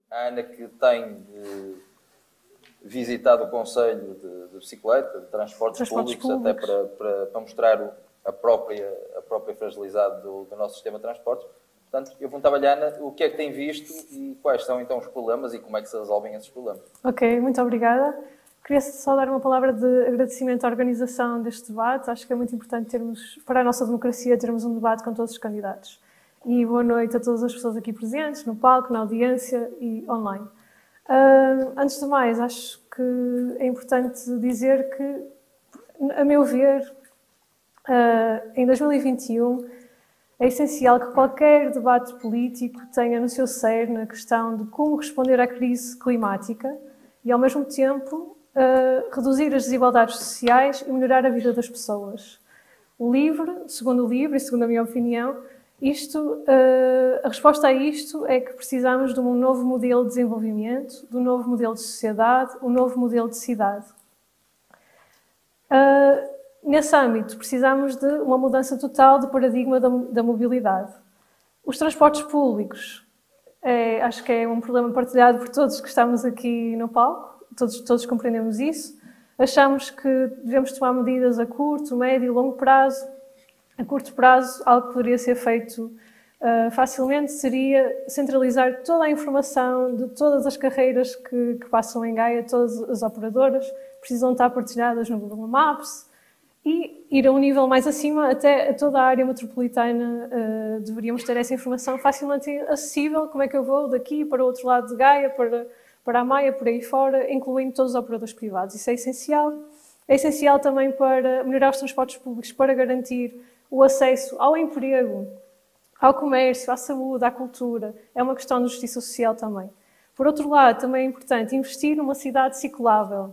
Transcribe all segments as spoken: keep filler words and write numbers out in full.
a Ana que tem de, visitado o Conselho de, de Bicicleta, de Transportes, Transportes Públicos, Públicos, até para, para, para mostrar o, a, própria, a própria fragilidade do, do nosso sistema de transportes. Portanto, eu perguntava-lhe, Ana, o que é que tem visto e quais são então os problemas e como é que se resolvem esses problemas. Ok, muito obrigada. Queria só dar uma palavra de agradecimento à organização deste debate. Acho que é muito importante termos, para a nossa democracia, termos um debate com todos os candidatos. E boa noite a todas as pessoas aqui presentes, no palco, na audiência e online. Uh, antes de mais, acho que é importante dizer que, a meu ver, uh, em dois mil e vinte e um, é essencial que qualquer debate político tenha no seu cerne a questão de como responder à crise climática e, ao mesmo tempo, uh, reduzir as desigualdades sociais e melhorar a vida das pessoas. O livro, segundo o livro e segundo a minha opinião, isto, uh, a resposta a isto é que precisamos de um novo modelo de desenvolvimento, de um novo modelo de sociedade, um novo modelo de cidade. Uh, nesse âmbito, precisamos de uma mudança total do paradigma da, da mobilidade. Os transportes públicos, é, acho que é um problema partilhado por todos que estamos aqui no palco, todos, todos compreendemos isso. Achamos que devemos tomar medidas a curto, médio e longo prazo. A curto prazo, algo que poderia ser feito uh, facilmente seria centralizar toda a informação de todas as carreiras que, que passam em Gaia, todas as operadoras precisam estar partilhadas no Google Maps e ir a um nível mais acima, até a toda a área metropolitana uh, deveríamos ter essa informação facilmente acessível, como é que eu vou daqui para o outro lado de Gaia, para, para a Maia, por aí fora, incluindo todos os operadores privados. Isso é essencial. É essencial também para melhorar os transportes públicos, para garantir o acesso ao emprego, ao comércio, à saúde, à cultura. É uma questão de justiça social também. Por outro lado, também é importante investir numa cidade ciclável.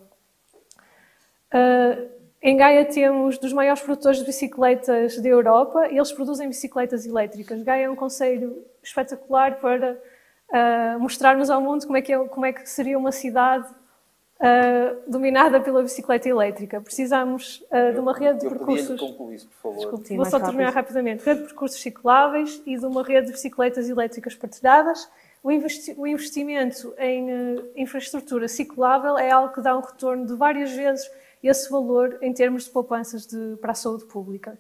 Uh, em Gaia temos dos maiores produtores de bicicletas da Europa e eles produzem bicicletas elétricas. Gaia é um concelho espetacular para uh, mostrarmos ao mundo como é que, é, como é que seria uma cidade Uh, dominada pela bicicleta elétrica. Precisamos uh, de uma rede de percursos... Eu concluir isso, por favor. Desculpe, vou só terminar rapidamente. Rede de percursos cicláveis e de uma rede de bicicletas elétricas partilhadas. O, investi o investimento em uh, infraestrutura ciclável é algo que dá um retorno de várias vezes esse valor em termos de poupanças de, para a saúde pública.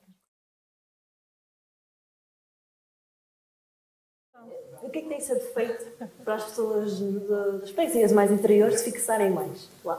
O que é que tem sido feito para as pessoas de, das freguesias mais interiores se fixarem mais lá?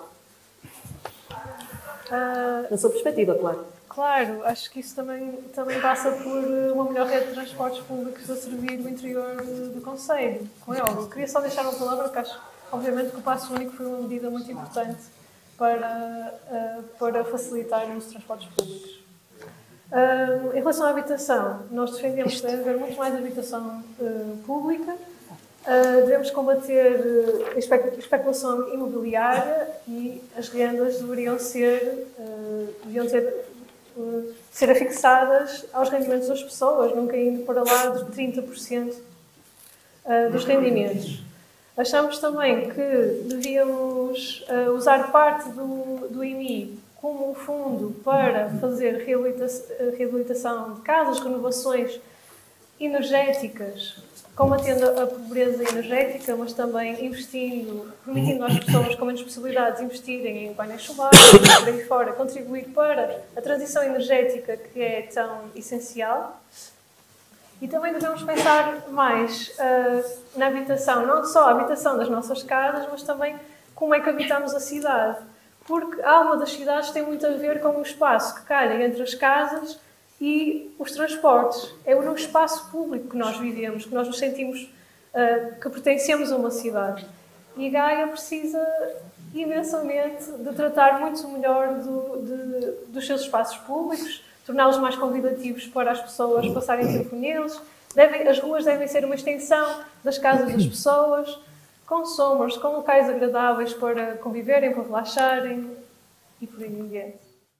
Uh, Na sua perspectiva, claro. Claro, acho que isso também, também passa por uma melhor rede de transportes públicos a servir o interior do concelho. Como é óbvio, queria só deixar uma palavra, porque acho, obviamente, que o passo único foi uma medida muito importante para, uh, para facilitar os transportes públicos. Uh, em relação à habitação, nós defendemos que deve haver muito mais habitação uh, pública, uh, devemos combater a uh, especulação imobiliária e as rendas deveriam ser, uh, deveriam ter, uh, ser afixadas aos rendimentos das pessoas, nunca indo para lá dos trinta por cento uh, dos rendimentos. Achamos também que devíamos uh, usar parte do, do I M I como um fundo para fazer reabilitação de casas, renovações energéticas, combatendo a pobreza energética, mas também investindo, permitindo às pessoas com menos possibilidades investirem em painéis solares, por aí fora, contribuir para a transição energética que é tão essencial. E também devemos pensar mais uh, na habitação, não só a habitação das nossas casas, mas também como é que habitamos a cidade. Porque a alma das cidades tem muito a ver com o espaço que calha entre as casas e os transportes. É no espaço público que nós vivemos, que nós nos sentimos uh, que pertencemos a uma cidade. E Gaia precisa imensamente de tratar muito melhor do, de, dos seus espaços públicos, torná-los mais convidativos para as pessoas passarem tempo neles. Devem, as ruas devem ser uma extensão das casas das pessoas, com sombras, com locais agradáveis para conviverem, para relaxarem e por aí em diante.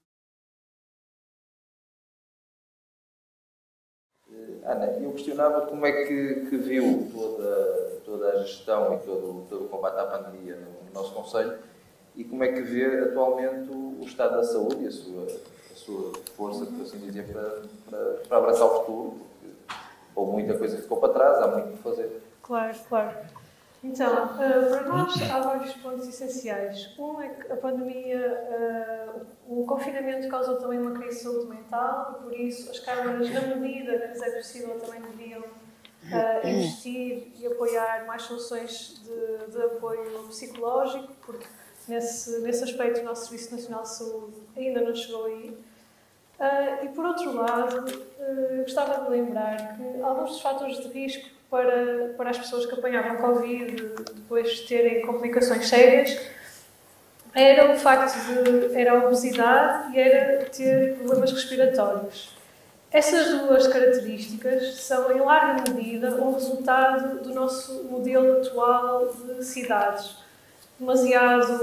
Ana, eu questionava como é que, que viu toda, toda a gestão e todo, todo o combate à pandemia no, no nosso concelho e como é que vê atualmente o, o estado da saúde e a sua, a sua força, por assim dizer, para, para, para abraçar o futuro, porque houve muita coisa que ficou para trás, há muito por fazer. Claro, claro. Então, uh, para nós há vários pontos essenciais. Um é que a pandemia, uh, o confinamento causou também uma crise de saúde mental e por isso as câmaras, na medida que lhes é possível, também deviam uh, investir e apoiar mais soluções de, de apoio psicológico, porque nesse, nesse aspecto o nosso Serviço Nacional de Saúde ainda não chegou aí. Uh, e por outro lado, uh, gostava de lembrar que alguns dos fatores de risco para, para as pessoas que apanhavam Covid depois de terem complicações sérias era o facto de era a obesidade e era ter problemas respiratórios. Essas duas características são em larga medida um resultado do nosso modelo atual de cidades, demasiado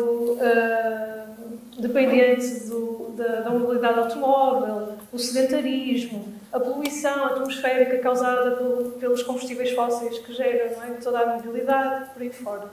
uh, dependente do, da, da mobilidade automóvel, o sedentarismo, a poluição atmosférica causada pelo, pelos combustíveis fósseis que geram, não é, toda a mobilidade, por aí fora.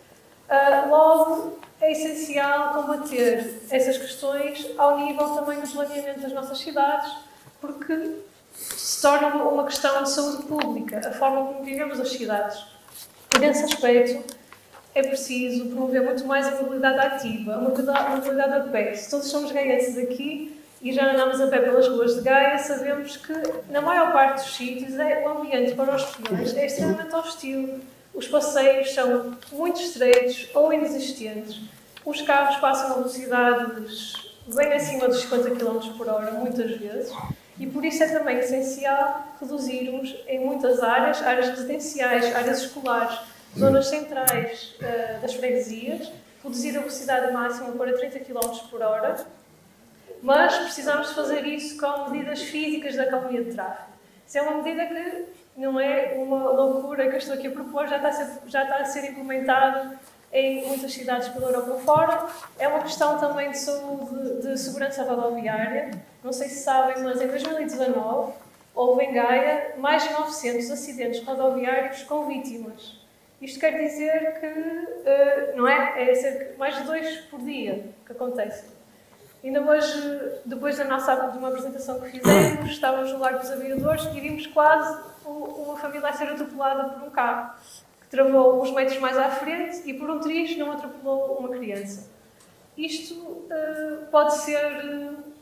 Uh, logo, é essencial combater essas questões ao nível também do planeamento das nossas cidades, porque se torna uma, uma questão de saúde pública, a forma como vivemos as cidades. E nesse aspecto, é preciso promover muito mais a mobilidade ativa, a mobilidade, a mobilidade a pé. Se todos somos gaietes aqui e já andamos a pé pelas ruas de Gaia, sabemos que, na maior parte dos sítios, é, o ambiente para os peões é extremamente hostil. Os passeios são muito estreitos ou inexistentes. Os carros passam a velocidades bem acima dos cinquenta quilómetros por hora, muitas vezes, e por isso é também essencial reduzirmos em muitas áreas, áreas residenciais, áreas escolares, zonas centrais uh, das freguesias, reduzir a velocidade máxima para trinta quilómetros por hora, mas precisamos fazer isso com medidas físicas da calmia de tráfego. Isso é uma medida que não é uma loucura que eu estou aqui a propor, já está a ser, já está a ser implementada em muitas cidades pela Europa fora. É uma questão também de saúde, de segurança rodoviária. Não sei se sabem, mas em dois mil e dezanove houve em Gaia mais de novecentos acidentes rodoviários com vítimas. Isto quer dizer que, uh, não é? É cerca de mais de dois por dia que acontece. Ainda hoje, depois da nossa de uma apresentação que fizemos, estávamos no Largo dos Aviadores e vimos quase uma família a ser atropelada por um carro que travou uns metros mais à frente e por um triz não atropelou uma criança. Isto uh, pode ser... Uh,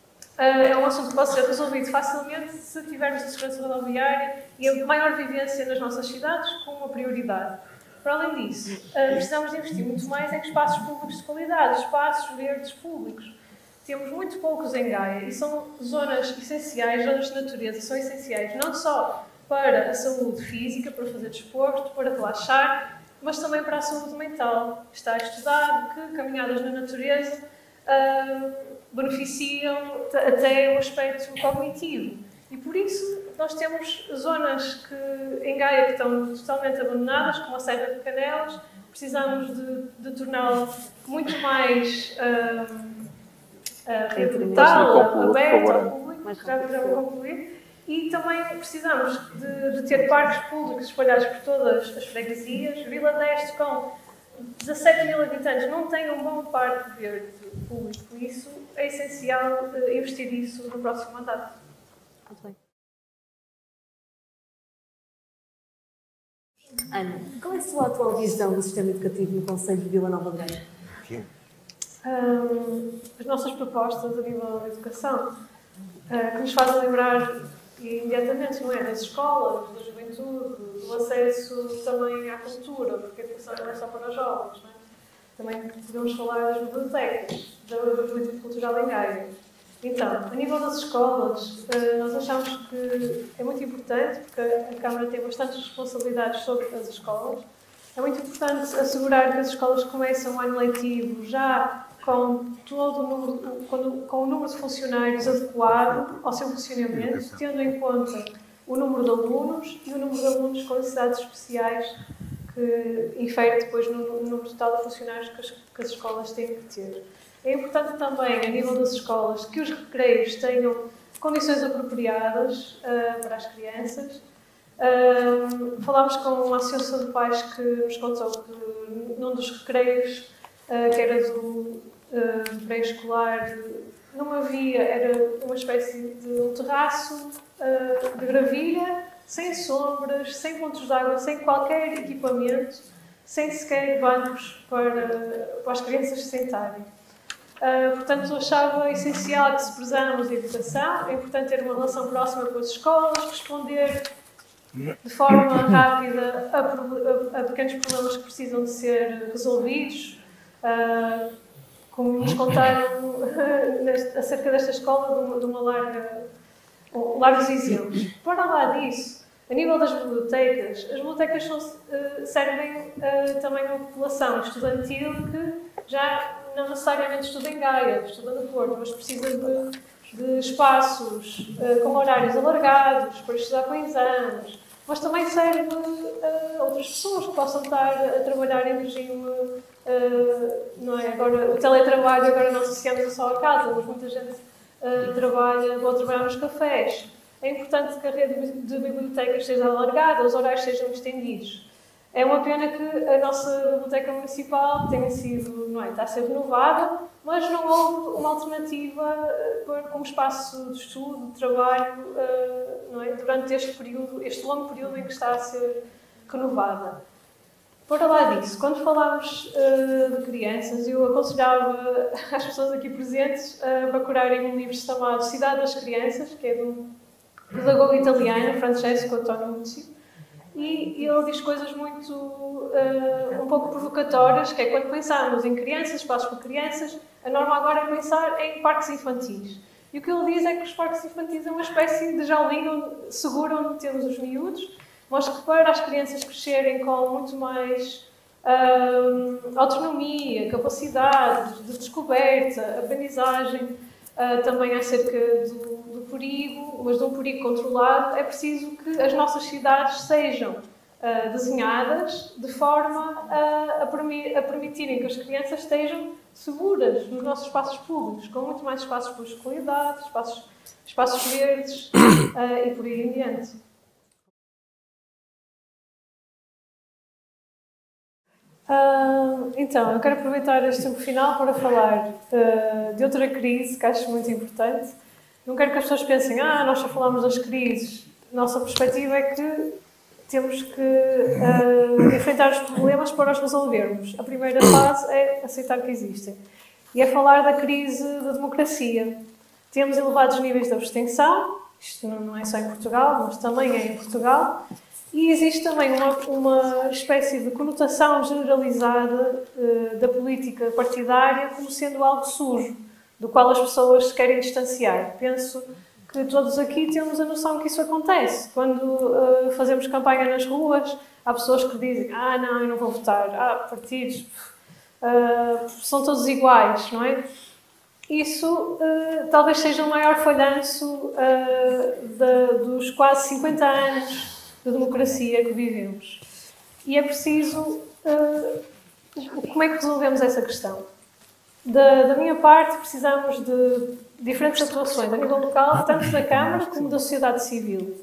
é um assunto que pode ser resolvido facilmente se tivermos a segurança rodoviária e a maior vivência nas nossas cidades com uma prioridade. Para além disso, precisamos de investir muito mais em espaços públicos de qualidade, espaços verdes públicos. Temos muito poucos em Gaia e são zonas essenciais, zonas de natureza, são essenciais não só para a saúde física, para fazer desporto, para relaxar, mas também para a saúde mental. Está estudado que caminhadas na natureza uh, beneficiam até o aspecto cognitivo. E por isso nós temos zonas que, em Gaia que estão totalmente abandonadas, como a Serra de Canelas. Precisamos de, de torná-la muito mais uh, uh, reabilitada, aberta ao público, já, já vou concluir. E também precisamos de, de ter parques públicos espalhados por todas as freguesias. Vila Deste, com dezassete mil habitantes, não tem um bom parque verde público. Por isso é essencial uh, investir nisso no próximo mandato. Muito bem. Ana, qual é a sua atual visão do sistema educativo no Concelho de Vila Nova de Gaia? Um, as nossas propostas a nível da educação, uh, que nos fazem lembrar imediatamente, não é? Das escolas, da juventude, do acesso também à cultura, porque a educação não é só para os jovens, não é? Também podemos falar das bibliotecas, da juventude cultural em Gaia. Então, a nível das escolas, nós achamos que é muito importante, porque a Câmara tem bastantes responsabilidades sobre as escolas. É muito importante assegurar que as escolas começam o ano letivo já com, todo o número, com, com o número de funcionários adequado ao seu funcionamento, tendo em conta o número de alunos e o número de alunos com necessidades especiais, que infere depois no, no número total de funcionários que as, que as escolas têm que ter. É importante também, a nível das escolas, que os recreios tenham condições apropriadas uh, para as crianças. Uh, falámos com uma associação de pais que nos contou que num dos recreios, uh, que era do uh, pré-escolar, não havia, era uma espécie de um terraço uh, de gravilha, sem sombras, sem pontos de água, sem qualquer equipamento, sem sequer bancos para, para as crianças se sentarem. Uh, portanto, eu achava essencial que se prezamos a educação, é importante ter uma relação próxima com as escolas, responder de forma rápida a, a, a pequenos problemas que precisam de ser resolvidos. Uh, como nos contaram uh, acerca desta escola, de uma, de uma larga, um, largos exemplos. Para lá disso, a nível das bibliotecas, as bibliotecas são, uh, servem uh, também a uma população estudantil que já não necessariamente estuda em Gaia, estuda no Porto, mas precisa de, de espaços uh, com horários alargados para estudar com exames, mas também serve a uh, outras pessoas que possam estar a trabalhar em regime, uh, não é? Agora, o teletrabalho agora não associamos só a casa, mas muita gente uh, trabalha, ou trabalhar nos cafés. É importante que a rede de bibliotecas seja alargada, os horários sejam estendidos. É uma pena que a nossa biblioteca municipal tenha sido, não é, está a ser renovada, mas não houve uma alternativa para, como espaço de estudo, de trabalho, não é, durante este período, este longo período em que está a ser renovada. Para lá disso, quando falamos uh, de crianças, eu aconselhava às pessoas aqui presentes a procurarem um livro chamado Cidade das Crianças, que é de um pedagogo italiano, Francesco Antonucci. E ele diz coisas muito, uh, um pouco provocatórias, que é quando pensamos em crianças, espaços para crianças, a norma agora é pensar em parques infantis. E o que ele diz é que os parques infantis é uma espécie de jaulinho seguro onde temos os miúdos, mas que para as crianças crescerem com muito mais uh, autonomia, capacidade de descoberta, aprendizagem, uh, também acerca do, do perigo, mas de um perigo controlado, é preciso que as nossas cidades sejam uh, desenhadas de forma a, a, permi a permitirem que as crianças estejam seguras nos nossos espaços públicos, com muito mais espaços para escolaridade, espaços, espaços verdes uh, e por aí em diante. Uh, então, eu quero aproveitar este tempo final para falar uh, de outra crise que acho muito importante. Não quero que as pessoas pensem, ah, nós só falamos das crises. Nossa perspectiva é que temos que uh, enfrentar os problemas para os resolvermos. A primeira fase é aceitar que existem. E é falar da crise da democracia. Temos elevados níveis de abstenção, isto não é só em Portugal, mas também é em Portugal. E existe também uma, uma espécie de conotação generalizada uh, da política partidária como sendo algo sujo, do qual as pessoas se querem distanciar. Penso que todos aqui temos a noção que isso acontece. Quando uh, fazemos campanha nas ruas, há pessoas que dizem, ah, não, eu não vou votar, ah, partidos, uh, são todos iguais, não é? Isso uh, talvez seja o maior falhanço uh, da, dos quase cinquenta anos de democracia que vivemos. E é preciso... Uh, como é que resolvemos essa questão? Da, da minha parte, precisamos de diferentes atuações a nível local, tanto da Câmara como da sociedade civil.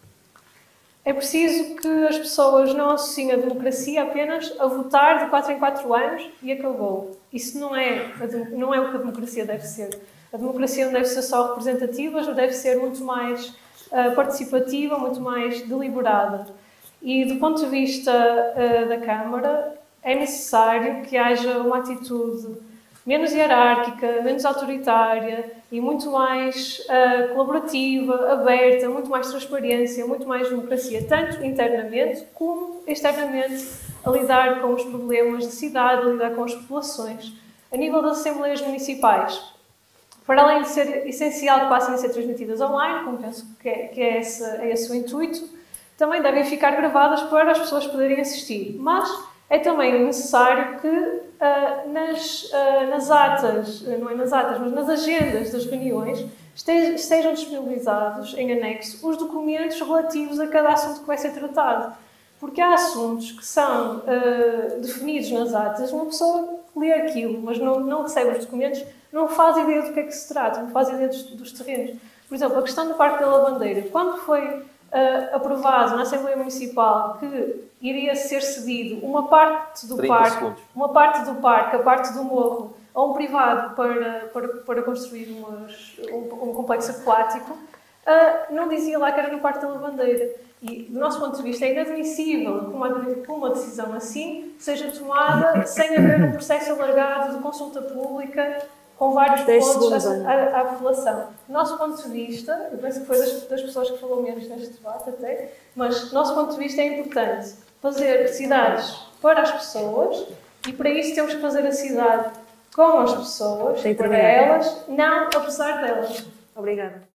É preciso que as pessoas não associem a democracia apenas a votar de quatro em quatro anos e acabou. Isso não é, não é o que a democracia deve ser. A democracia não deve ser só representativa, mas deve ser muito mais uh, participativa, muito mais deliberada. E do ponto de vista uh, da Câmara, é necessário que haja uma atitude menos hierárquica, menos autoritária e muito mais uh, colaborativa, aberta, muito mais transparência, muito mais democracia, tanto internamente como externamente, a lidar com os problemas da cidade, a lidar com as populações. A nível das assembleias municipais, para além de ser essencial que passem a ser transmitidas online, como penso que é, que é, esse, é esse o intuito, também devem ficar gravadas para as pessoas poderem assistir. Mas é também necessário que uh, nas, uh, nas atas, não é nas atas, mas nas agendas das reuniões, estejam disponibilizados em anexo os documentos relativos a cada assunto que vai ser tratado. Porque há assuntos que são uh, definidos nas atas, uma pessoa lê aquilo, mas não, não recebe os documentos, não faz ideia do que é que se trata, não faz ideia dos, dos terrenos. Por exemplo, a questão do Parque da Lavandeira, quando foi Uh, aprovado na Assembleia Municipal que iria ser cedido uma parte do parque, segundos. uma parte do parque, a parte do morro, a um privado para, para, para construir umas, um, um complexo aquático, uh, não dizia lá que era no Parque da Lavandeira. E, do nosso ponto de vista, é inadmissível que uma, que uma decisão assim seja tomada sem haver um processo alargado de consulta pública com vários pontos à, à, à população. Do nosso ponto de vista, eu penso que foi das, das pessoas que falou menos neste debate até, mas do nosso ponto de vista é importante fazer cidades para as pessoas e para isso temos que fazer a cidade com as pessoas, para elas, não apesar delas. Obrigada.